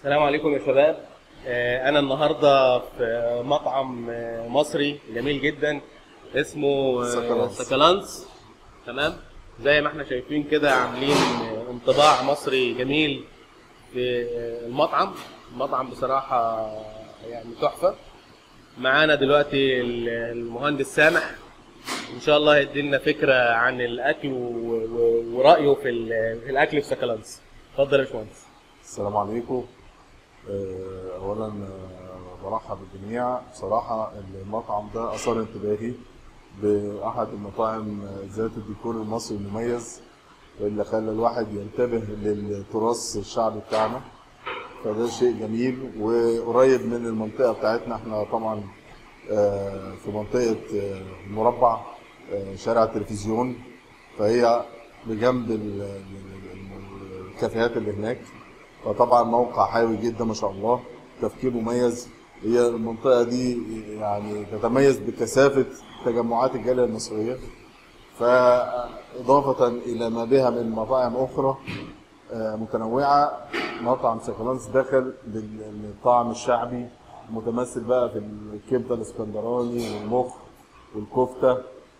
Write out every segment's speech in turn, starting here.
السلام عليكم يا شباب. انا النهارده في مطعم مصري جميل جدا اسمه سكالانس. تمام، زي ما احنا شايفين كده عاملين انطباع مصري جميل في المطعم بصراحه يعني تحفه. معانا دلوقتي المهندس سامح، ان شاء الله هيدينا فكره عن الاكل ورايه في الاكل في سكالانس. اتفضل يا باشمهندس. السلام عليكم. اولا برحب بالجميع. بصراحه المطعم ده اثار انتباهي باحد المطاعم ذات الديكور المصري المميز اللي خلى الواحد ينتبه للتراث الشعبي بتاعنا، فده شيء جميل وقريب من المنطقه بتاعتنا. احنا طبعا في منطقه المربع، شارع التلفزيون، فهي بجنب الكافيهات اللي هناك، فطبعا موقع حيوي جدا ما شاء الله، تفكير مميز. هي المنطقة دي يعني تتميز بكثافة تجمعات الجالية المصرية، فإضافة إلى ما بها من مطاعم أخرى متنوعة، مطعم سكالانس دخل بالطعم الشعبي متمثل بقى في الكبدة الاسكندراني والمخ والكفتة،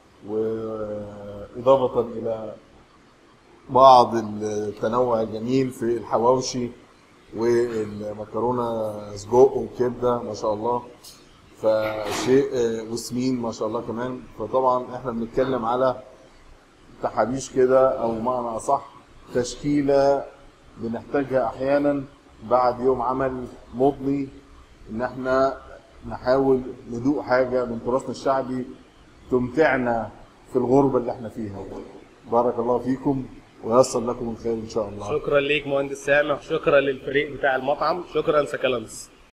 وإضافة إلى بعض التنوع الجميل في الحواوشي والمكرونه سجق وكبده ما شاء الله، فشيء وسمين ما شاء الله كمان. فطبعا احنا بنتكلم على تحابيش كده، او معنى اصح تشكيله بنحتاجها احيانا بعد يوم عمل مضني، ان احنا نحاول ندوق حاجه من تراثنا الشعبي تمتعنا في الغربه اللي احنا فيها. بارك الله فيكم وييسر لكم الخير ان شاء الله. شكرا ليك مهندس سامح، شكرا للفريق بتاع المطعم، شكرا سكالانس.